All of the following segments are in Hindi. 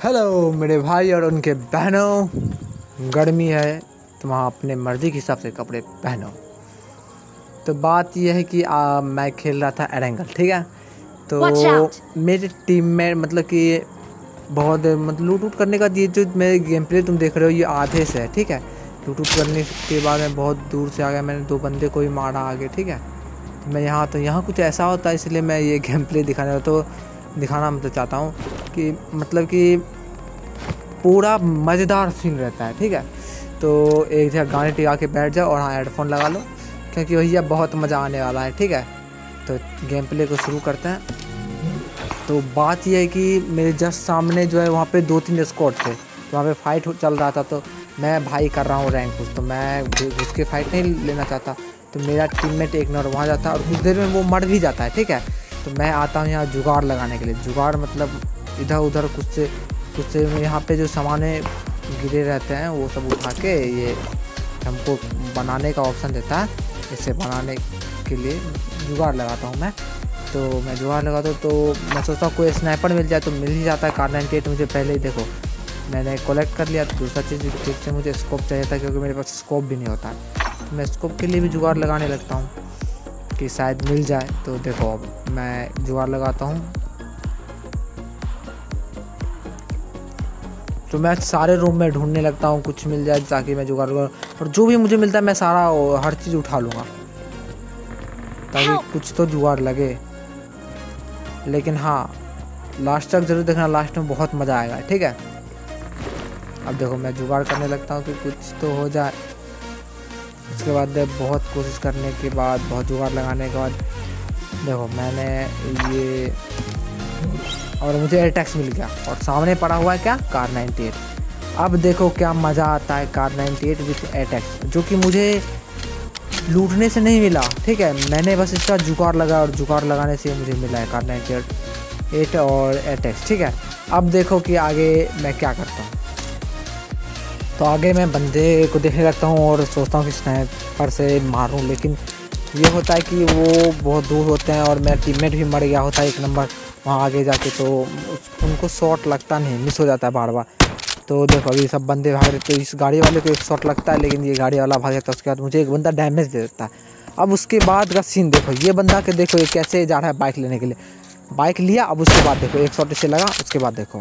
हेलो मेरे भाई और उनके बहनों, गर्मी है तो वहाँ अपने मर्ज़ी के हिसाब से कपड़े पहनो। तो बात यह है कि मैं खेल रहा था एरेंगल, ठीक है। तो मेरे टीम में मतलब कि बहुत लूट उट करने का ये जो मेरे गेम प्ले तुम देख रहे हो ये आधे से है, ठीक है। लूट उट करने के बाद मैं बहुत दूर से आ गया, मैंने 2 बंदे को ही मारा आगे, ठीक है। तो मैं यहाँ कुछ ऐसा होता है इसलिए मैं ये गेम प्ले दिखाना मतलब चाहता हूँ कि मतलब कि पूरा मज़ेदार सीन रहता है, ठीक है। तो एक जगह गाने टिका के बैठ जाओ और हाँ हेडफोन लगा लो, क्योंकि भैया बहुत मज़ा आने वाला है, ठीक है। तो गेम प्ले को शुरू करते हैं। तो बात यह है कि मेरे जस्ट सामने जो है वहाँ पे 2-3 स्क्वाड थे, तो वहाँ पे फाइट चल रहा था। तो मैं भाई कर रहा हूँ रैंक पुश, तो मैं उसके फाइट नहीं लेना चाहता। तो मेरा टीममेट एक नंबर वहाँ जाता है और कुछ देर में वो मर भी जाता है, ठीक है। तो मैं आता हूँ यहाँ जुगाड़ लगाने के लिए। जुगाड़ मतलब इधर उधर कुछ से यहाँ पे जो सामाने गिरे रहते हैं वो सब उठा के ये हमको बनाने का ऑप्शन देता है। इसे बनाने के लिए जुगाड़ लगाता हूँ मैं। तो मैं जुगाड़ लगाता हूँ तो मैं सोचता हूँ कोई स्नाइपर मिल जाए तो मिल ही जाता है। कार98 मुझे पहले ही देखो मैंने कलेक्ट कर लिया। दूसरा चीज़ ठीक से मुझे स्कोप चाहिए था, क्योंकि मेरे पास स्कोप भी नहीं होता है। तो मैं स्कोप के लिए भी जुगाड़ लगाने लगता हूँ कि शायद मिल जाए। तो देखो अब मैं जुगाड़ लगाता हूँ। तो मैं सारे रूम में ढूंढने लगता हूँ कुछ मिल जाए ताकि मैं जुगाड़ लगाऊँ, और जो भी मुझे मिलता है मैं सारा हर चीज़ उठा लूँगा ताकि कुछ तो जुगाड़ लगे। लेकिन हाँ लास्ट तक ज़रूर देखना, लास्ट में बहुत मज़ा आएगा, ठीक है। अब देखो मैं जुगाड़ करने लगता हूँ कि कुछ तो हो जाए। उसके बाद बहुत कोशिश करने के बाद, बहुत जुगाड़ लगाने के बाद देखो मैंने ये और मुझे एयरटैक्स मिल गया और सामने पड़ा हुआ है क्या, कार98। अब देखो क्या मज़ा आता है कार98 विथ एयरटैक्स, जो कि मुझे लूटने से नहीं मिला, ठीक है। मैंने बस इसका जुगाड़ लगाया और जुगाड़ लगाने से मुझे मिला है कार98 और एयरटैक्स, ठीक है। अब देखो कि आगे मैं क्या करता हूँ। तो आगे मैं बंदे को देखने लगता हूँ और सोचता हूँ कि स्नाइपर से मारूँ, लेकिन ये होता है कि वो बहुत दूर होते हैं और मेरा टीममेट भी मर गया होता है 1 नंबर वहाँ आगे जाके। तो उनको शॉट लगता नहीं, मिस हो जाता है बार बार। तो देखो अभी सब बंदे भाग रहे, तो इस गाड़ी वाले को एक शॉट लगता है लेकिन ये गाड़ी वाला भाग जाता है। उसके बाद मुझे एक बंदा डैमेज दे देता है। अब उसके बाद का सीन देखो, ये बंदा के देखो ये कैसे जा रहा है बाइक लेने के लिए। बाइक लिया, अब उसके बाद देखो एक शॉट इसे लगा। उसके बाद देखो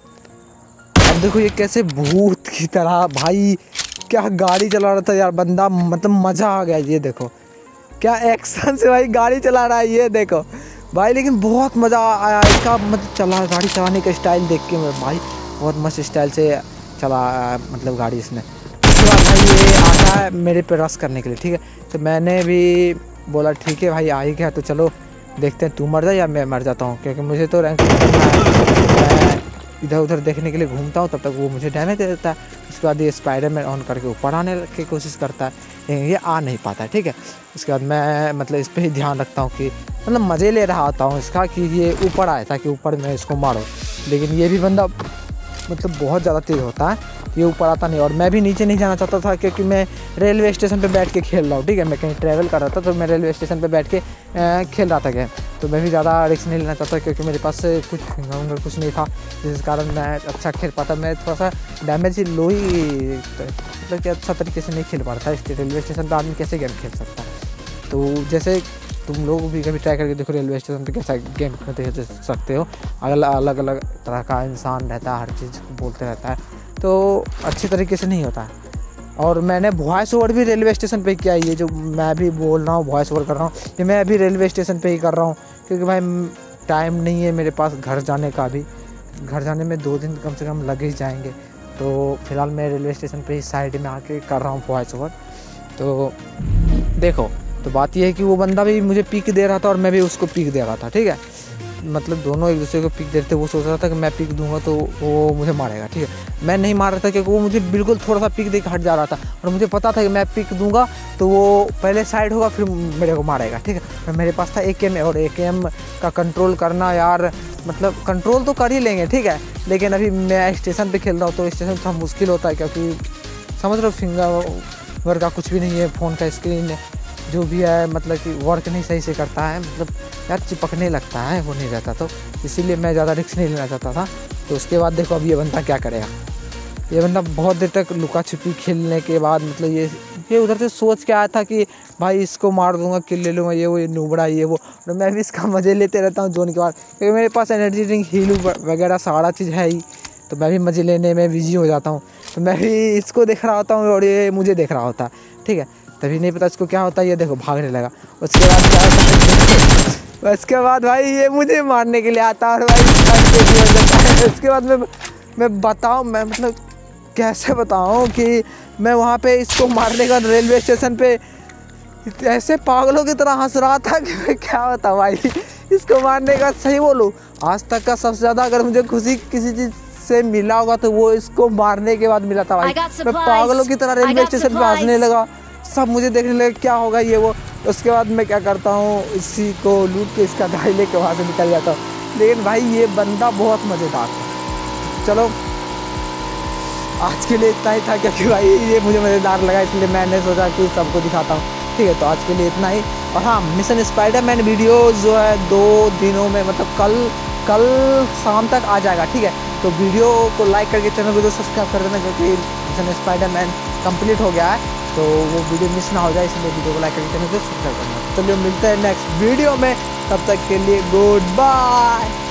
अब देखो ये कैसे भूत की तरह भाई क्या गाड़ी चला रहा था यार बंदा, मतलब मज़ा आ गया। ये देखो क्या एक्शन से भाई गाड़ी चला रहा है, ये देखो भाई। लेकिन बहुत मज़ा आया इसका, मतलब गाड़ी चलाने का स्टाइल देख के भाई बहुत मस्त स्टाइल से चला मतलब गाड़ी इसने। उसके बाद भाई ये आता है मेरे पे रश करने के लिए, ठीक है। तो मैंने भी बोला ठीक है भाई आ ही गया तो चलो देखते हैं, तू मर जा या मैं मर जाता हूँ, क्योंकि मुझे तो रैंक करना है। मैं इधर उधर देखने के लिए घूमता हूँ, तब तक वो मुझे डैमेज दे देता है। उसके बाद ये स्पाइडरमैन ऑन करके ऊपर आने की कोशिश करता है, लेकिन ये आ नहीं पाता है, ठीक है। उसके बाद मैं मतलब इस पर ही ध्यान रखता हूँ कि मतलब मज़े ले रहा होता हूँ इसका कि ये ऊपर आए ताकि ऊपर मैं इसको मारूँ। लेकिन ये भी बंदा मतलब बहुत ज़्यादा तेज़ होता है, ये ऊपर आता नहीं। और मैं भी नीचे नहीं जाना चाहता था, क्योंकि मैं रेलवे स्टेशन पे बैठ के खेल रहा हूँ, ठीक है। मैं कहीं ट्रैवल कर रहा था तो मैं रेलवे स्टेशन पे बैठ के खेल रहा था गेम। तो मैं भी ज़्यादा रिस्क नहीं लेना चाहता, क्योंकि मेरे पास कुछ फिंगर कुछ नहीं था, जिस कारण मैं अच्छा खेल पाता। मैं थोड़ा सा डैमेज लो ही मतलब कि अच्छा तरीके से नहीं खेल पा रहा था। इस रेलवे स्टेशन पर आदमी कैसे गेम खेल सकता है। तो जैसे तुम लोग भी कभी ट्राई करके देखो रेलवे स्टेशन पे कैसा गेम खेल सकते हो। अलग अलग तरह का इंसान रहता है, हर चीज़ बोलते रहता है, तो अच्छी तरीके से नहीं होता है। और मैंने वॉइस ओवर भी रेलवे स्टेशन पे किया, ये जो मैं भी बोल रहा हूँ वॉइस ओवर कर रहा हूँ, ये मैं अभी रेलवे स्टेशन पे ही कर रहा हूँ, क्योंकि भाई टाइम नहीं है मेरे पास घर जाने का भी। घर जाने में 2 दिन कम से कम लग ही जाएंगे। तो फिलहाल मैं रेलवे स्टेशन पे ही साइड में आके कर रहा हूँ वॉइस ओवर। तो देखो तो बात यह है कि वो बंदा भी मुझे पिक दे रहा था और मैं भी उसको पिक दे रहा था, ठीक है। मतलब दोनों एक दूसरे को पिक देते। वो सोच रहा था कि मैं पिक दूंगा तो वो मुझे मारेगा, ठीक है। मैं नहीं मार रहा था क्योंकि वो मुझे बिल्कुल थोड़ा सा पिक दे के हट जा रहा था, और मुझे पता था कि मैं पिक दूंगा तो वो पहले साइड होगा फिर मेरे को मारेगा, ठीक है। और मेरे पास था AKM, और AKM का कंट्रोल करना यार मतलब कंट्रोल तो कर ही लेंगे, ठीक है। लेकिन अभी मैं स्टेशन पर खेल रहा हूँ तो स्टेशन थोड़ा मुश्किल होता है, क्योंकि समझ लो फिंगर का कुछ भी नहीं है, फ़ोन का स्क्रीन जो भी है मतलब कि वर्क नहीं सही से करता है, मतलब यार चिपकने लगता है, वो नहीं रहता। तो इसीलिए मैं ज़्यादा रिस्क नहीं लेना चाहता था। तो उसके बाद देखो अब ये बंदा क्या करेगा। ये बंदा बहुत देर तक लुका छिपी खेलने के बाद मतलब ये उधर से सोच के आया था कि भाई इसको मार दूंगा, किल ले लूँगा, ये नुबड़ा ये वो। और मैं भी इसका मज़े लेते रहता हूँ जोन के बाद, क्योंकि मेरे पास एनर्जी ड्रिंक हील वगैरह सारा चीज़ है ही, तो मैं भी मज़े लेने में बिजी हो जाता हूँ। तो मैं भी इसको देख रहा होता हूँ और ये मुझे देख रहा होता है, ठीक है। तभी नहीं पता इसको क्या होता है, ये देखो भागने लगा। उसके बाद क्या होता है, उसके बाद भाई ये मुझे मारने के लिए आता है और भाई उसके बाद मैं बताऊँ, मैं मतलब कैसे बताऊँ कि मैं वहाँ पे इसको मारने का रेलवे स्टेशन पे ऐसे पागलों की तरह हंस रहा था कि मैं क्या बताऊँ भाई। इसको मारने का सही बोलूँ, आज तक का सबसे ज़्यादा अगर मुझे खुशी किसी चीज़ से मिला होगा तो वो इसको मारने के बाद मिला था भाई। मैं पागलों की तरह रेलवे स्टेशन पे हंसने लगा, सब मुझे देखने लगे क्या होगा ये वो। उसके बाद मैं क्या करता हूँ, इसी को लूट के इसका गाड़ी लेके वहाँ से निकल जाता हूँ। लेकिन भाई ये बंदा बहुत मज़ेदार था। चलो आज के लिए इतना ही था, क्योंकि भाई ये मुझे मज़ेदार लगा, इसलिए मैंने सोचा कि सबको दिखाता हूँ, ठीक है। तो आज के लिए इतना ही। और हाँ, मिशन स्पाइडरमैन वीडियो जो है 2 दिनों में मतलब कल शाम तक आ जाएगा, ठीक है। तो वीडियो को लाइक करके चैनल को सब्सक्राइब कर देना, क्योंकि मिशन स्पाइडरमैन कंप्लीट हो गया है, तो वो वीडियो मिस ना हो जाए, इसलिए वीडियो को लाइक करके चैनल को सब्सक्राइब करना। चलिए मिलते हैं नेक्स्ट वीडियो में, तब तक के लिए गुड बाय।